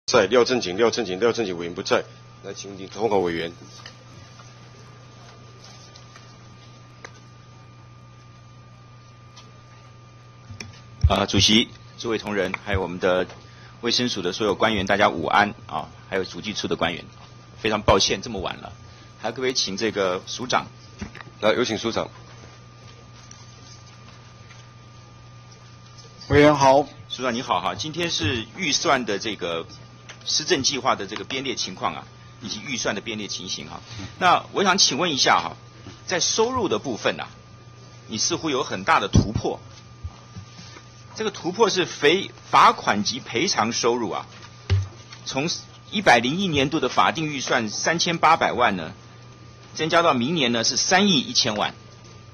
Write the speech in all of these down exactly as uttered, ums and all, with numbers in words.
在廖正景，廖正景，廖正景委员不在，来请你通告委员。 啊，主席、诸位同仁，还有我们的卫生署的所有官员，大家午安啊！还有主计处的官员，非常抱歉这么晚了，还可不可以请这个署长？ 来，有请署长。 委员好， 署长你好哈，今天是预算的这个施政计划的这个编列情况啊，以及预算的编列情形哈。那我想请问一下哈，在收入的部分啊，你似乎有很大的突破。这个突破是非罚款及赔偿收入啊，从一百零一年度的法定预算三千八百万呢，增加到明年呢是三亿一千万。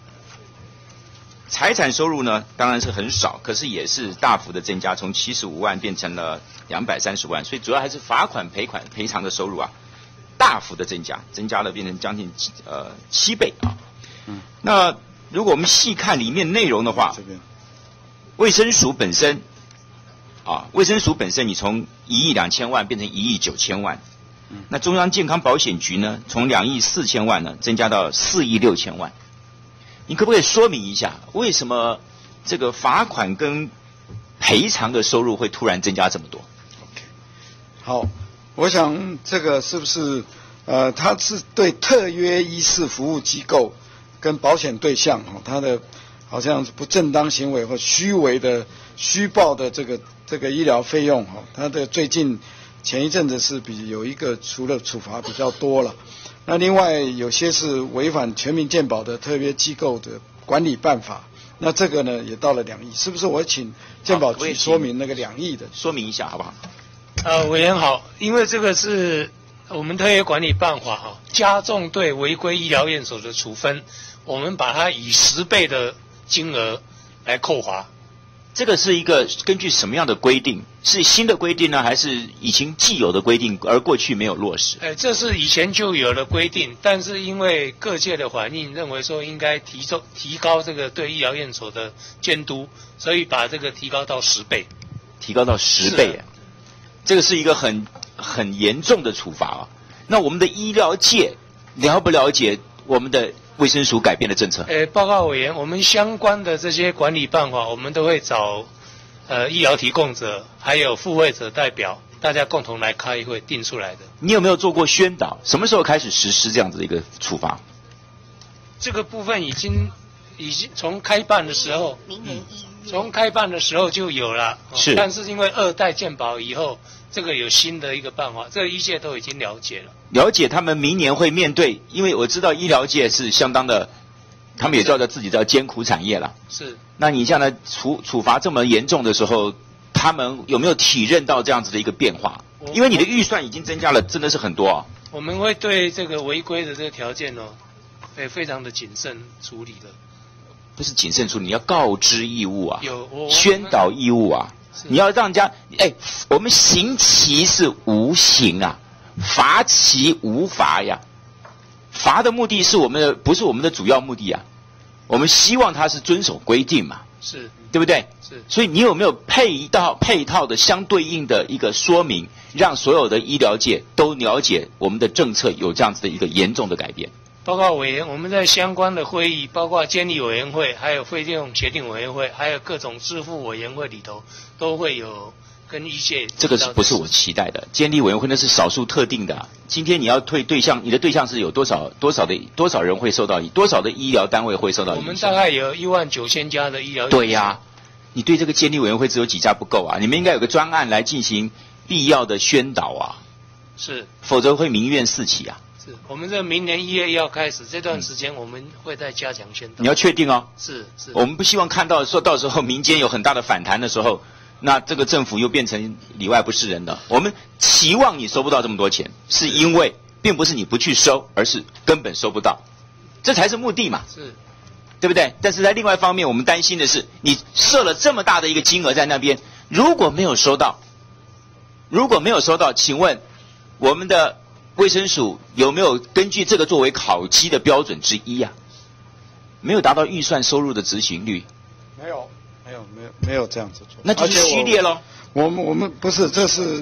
财产收入呢，当然是很少，可是也是大幅的增加，从七十五万变成了两百三十万，所以主要还是罚款、赔款、赔偿的收入啊，大幅的增加，增加了变成将近呃七倍啊。嗯。那如果我们细看里面内容的话，卫生署本身啊，卫生署本身你从一亿两千万变成一亿九千万，嗯。那中央健康保险局呢，从两亿四千万呢增加到四亿六千万。你可不可以说明一下，为什么这个罚款跟赔偿的收入会突然增加这么多 ？OK， 好，我想这个是不是呃，它是对特约医事服务机构跟保险对象哦，它的好像是不正当行为或虚伪的虚报的这个这个医疗费用哦，它的最近前一阵子是比有一个除了处罚比较多了。那另外有些是违反全民健保的特别机构的管理办法，那这个呢也到了两亿，是不是？我请健保局说明那个两亿的， 说明一下好不好？ 呃，委员好，因为这个是我们特约管理办法哈，加重对违规医疗院所的处分，我们把它以十倍的金额来扣罚。 这个是一个根据什么样的规定？是新的规定呢，还是以前既有的规定，而过去没有落实？ 哎，这是以前就有的规定，但是因为各界的反应，认为说应该提重提高这个对医疗院所的监督，所以把这个提高到十倍。 提高到十倍啊！这个是一个很很严重的处罚啊。那我们的医疗界了不了解我们的卫生署改变的政策？ 呃，报告委员，我们相关的这些管理办法，我们都会找呃医疗提供者还有付费者代表，大家共同来开会定出来的。 你有没有做过宣导？什么时候开始实施这样子的一个处罚？ 这个部分已经已经从开办的时候，明年一月，从开办的时候就有了。 是， 但是因为二代健保以后，这个有新的一个办法，这个医界都已经了解了。 了解他们明年会面对，因为我知道医疗界是相当的，他们也叫做自己叫艰苦产业了。 是。那你这样的处处罚这么严重的时候，他们有没有体认到这样子的一个变化？因为你的预算已经增加了，真的是很多啊。 我们会对这个违规的这个条件哦，诶，非常的谨慎处理的。 不是谨慎处理，你要告知义务啊， 有我宣导义务啊，你要让人家哎，我们行其是无形啊。罚其无罚呀，罚的目的是我们的，不是我们的主要目的啊。我们希望他是遵守规定嘛， 是， 对不对？ 是。 所以你有没有配一套配套的相对应的一个说明，让所有的医疗界都了解我们的政策有这样子的一个严重的改变？ 报告委员，我们在相关的会议，包括监理委员会、还有费用协定委员会、还有各种支付委员会里头，都会有。跟医界这个是不是我期待的？监理委员会那是少数特定的、啊。今天你要退对象，你的对象是有多少多少的多少人会受到多少的医疗单位会受到影响？ 我们大概有一万九千家的医疗。 对呀、啊，你对这个监理委员会只有几家不够啊？你们应该有个专案来进行必要的宣导啊。 是， 否则会民怨四起啊。 是我们这明年一月一号开始这段时间，我们会再加强宣导。 你要确定哦。 是是。 我们不希望看到说到时候民间有很大的反弹的时候。那这个政府又变成里外不是人了。我们期望你收不到这么多钱，是因为并不是你不去收，而是根本收不到，这才是目的嘛， 是， 对不对？但是在另外一方面，我们担心的是，你设了这么大的一个金额在那边，如果没有收到，如果没有收到，请问我们的卫生署有没有根据这个作为考绩的标准之一啊？没有达到预算收入的执行率， 没有。没有没有没有这样子做， 那就是虚劣咯。 我们我们不是，这是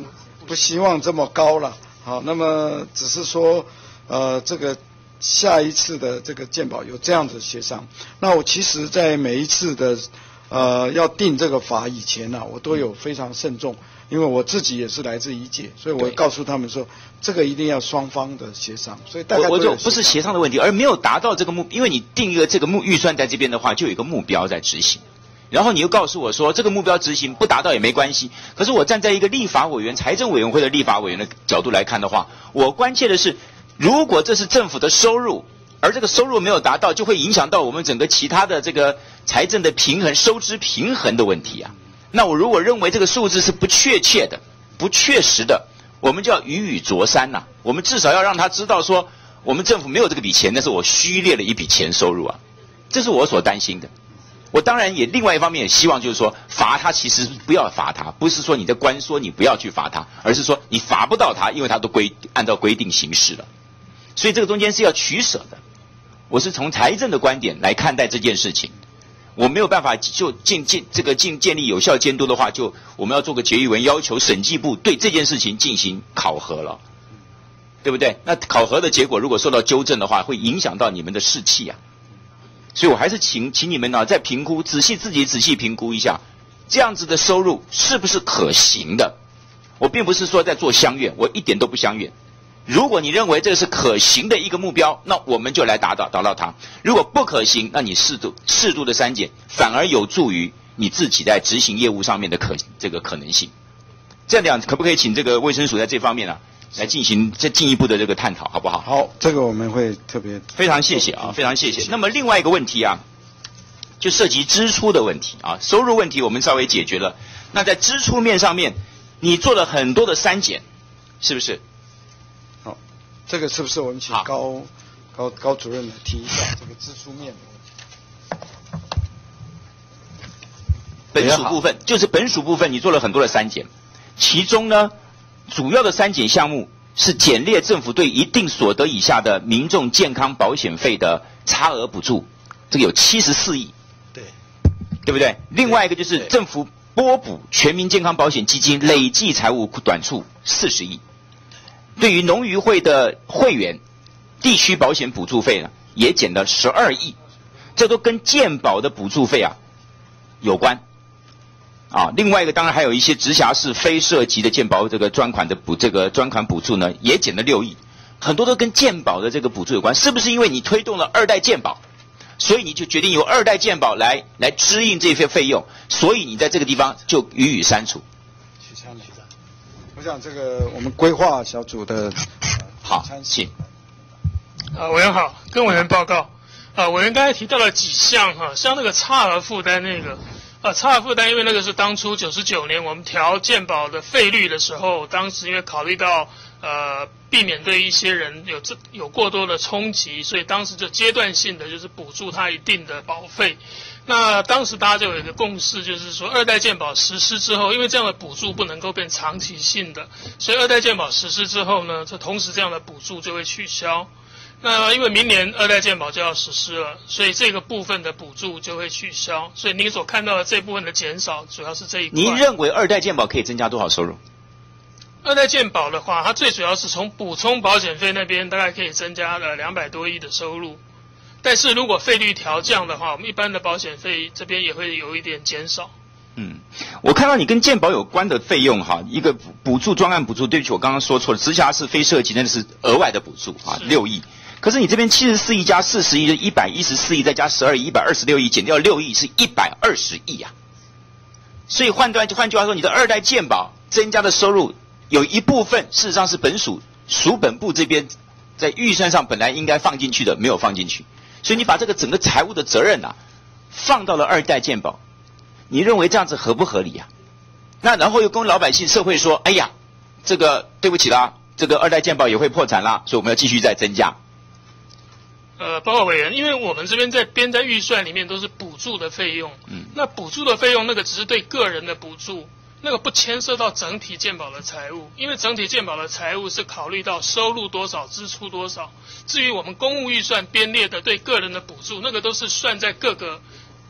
不希望这么高了。好，那么只是说，呃，这个下一次的这个健保有这样子的协商。那我其实在每一次的呃要定这个法以前呢、啊，我都有非常慎重，因为我自己也是来自医界，所以我告诉他们说，这个一定要双方的协商。所以大概我我就不是协商的问题，而没有达到这个目，因为你定一个这个目预算在这边的话，就有一个目标在执行。然后你又告诉我说，这个目标执行不达到也没关系。可是我站在一个立法委员、财政委员会的立法委员的角度来看的话，我关切的是，如果这是政府的收入，而这个收入没有达到，就会影响到我们整个其他的这个财政的平衡、收支平衡的问题啊。那我如果认为这个数字是不确切的、不确实的，我们就要予以着山呐、啊。我们至少要让他知道说，我们政府没有这个笔钱，但是我虚列了一笔钱收入啊，这是我所担心的。我当然也另外一方面也希望就是说罚他，其实不要罚他，不是说你的官说你不要去罚他，而是说你罚不到他，因为他都规按照规定行事了。所以这个中间是要取舍的。我是从财政的观点来看待这件事情，我没有办法就建建这个建建立有效监督的话，就我们要做个决议文，要求审计部对这件事情进行考核了，对不对？那考核的结果如果受到纠正的话，会影响到你们的士气啊。所以我还是请请你们呢、啊，再评估，仔细自己仔细评估一下，这样子的收入是不是可行的？我并不是说在做相愿，我一点都不相愿。如果你认为这个是可行的一个目标，那我们就来达到达到它。如果不可行，那你适度适度的删减，反而有助于你自己在执行业务上面的可这个可能性。这样可不可以请这个卫生署在这方面啊？来进行再进一步的这个探讨，好不好？ 好，这个我们会特别非常谢谢啊，非常谢谢。那么另外一个问题啊，就涉及支出的问题啊，收入问题我们稍微解决了。那在支出面上面，你做了很多的删减，是不是？ 好，这个是不是我们请高高高主任来提一下这个支出面的问题？ 本属部分就是本属部分，你做了很多的删减，其中呢，主要的删减项目是减列政府对一定所得以下的民众健康保险费的差额补助，这个有七十四亿， 对， 对不对？另外一个就是政府拨补全民健康保险基金累计财务短处四十亿，对于农渔会的会员地区保险补助费呢，也减了十二亿，这都跟健保的补助费啊有关。啊，另外一个当然还有一些直辖市非涉及的健保这个专款的补这个专款补助呢，也减了六亿，很多都跟健保的这个补助有关。是不是因为你推动了二代健保，所以你就决定由二代健保来来支应这些费用，所以你在这个地方就予以删除？ 许昌局长，我想这个我们规划小组的、呃、 好，请。 啊，委员好，跟委员报告。啊，委员刚才提到了几项哈，像那个差额负担那个。呃，差额负担，因为那个是当初九十九年我们调健保的费率的时候，当时因为考虑到呃避免对一些人有这有过多的冲击，所以当时就阶段性的就是补助他一定的保费。那当时大家就有一个共识，就是说二代健保实施之后，因为这样的补助不能够变长期性的，所以二代健保实施之后呢，这同时这样的补助就会取消。那因为明年二代健保就要实施了，所以这个部分的补助就会取消。所以您所看到的这部分的减少，主要是这一块。 您认为二代健保可以增加多少收入？ 二代健保的话，它最主要是从补充保险费那边大概可以增加了两百多亿的收入。但是如果费率调降的话，我们一般的保险费这边也会有一点减少。 嗯，我看到你跟健保有关的费用哈，一个补助专案补助，对不起，我刚刚说错了，直辖市非涉及那是额外的补助啊，六亿。可是你这边七十四亿加四十亿，就一百一十四亿，再加十二亿，一百二十六亿，减掉六亿，是一百二十亿啊。所以换段换句话说，你的二代健保增加的收入有一部分事实上是本属属本部这边在预算上本来应该放进去的，没有放进去。所以你把这个整个财务的责任啊放到了二代健保，你认为这样子合不合理啊？那然后又跟老百姓社会说，哎呀，这个对不起啦，这个二代健保也会破产啦，所以我们要继续再增加。 呃，报告委员，因为我们这边在编在预算里面都是补助的费用，嗯，那补助的费用那个只是对个人的补助，那个不牵涉到整体健保的财务，因为整体健保的财务是考虑到收入多少、支出多少。至于我们公务预算编列的对个人的补助，那个都是算在各个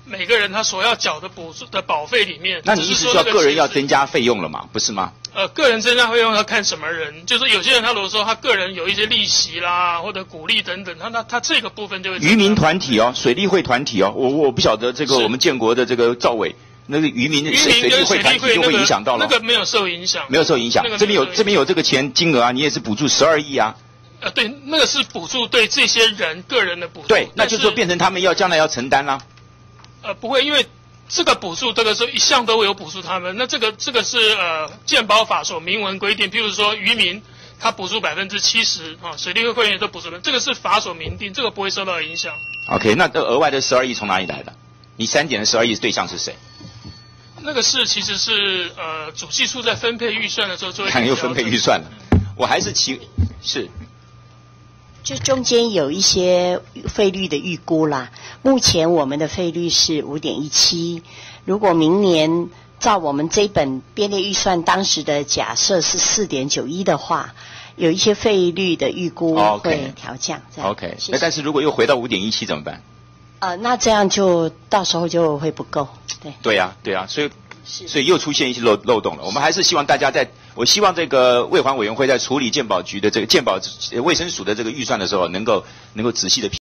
每个人他所要缴的补助的保费里面。 那你意思说个人要增加费用了嘛？不是吗？ 呃，个人增加费用要看什么人，就是有些人他如果说他个人有一些利息啦或者股利等等，他那他这个部分就会。渔民团体哦，水利会团体哦，我我不晓得这个我们建国的这个赵伟。那个渔民水利会团体就会影响到了， 那个没有受影响， 没有受影响。这边有这边有这个钱金额啊，你也是补助十二亿啊。 呃，对，那个是补助对这些人个人的补助。 对，那就是说变成他们要将来要承担啦。 呃，不会，因为这个补助这个是一向都有补助他们。那这个这个是呃健保法所明文规定，譬如说渔民他补助百分之七十啊，水利会会员都补助，这个是法所明定，这个不会受到影响。 OK， 那这额外的十二亿从哪里来的？你删减的十二亿对象是谁？ 那个是其实是呃主计处在分配预算的时候做。 看又分配预算了，我还是期是。 这中间有一些费率的预估啦。目前我们的费率是 五点一七， 如果明年照我们这本编列预算当时的假设是 四点九一 的话，有一些费率的预估会调降。 OK，, okay. 谢谢。但是如果又回到 五点一七 怎么办？ 呃，那这样就到时候就会不够。对。对呀、啊，对呀、啊，所以所以又出现一些漏漏洞了。我们还是希望大家在，我希望这个卫环委员会在处理健保局的这个健保卫生署的这个预算的时候，能够能够仔细的。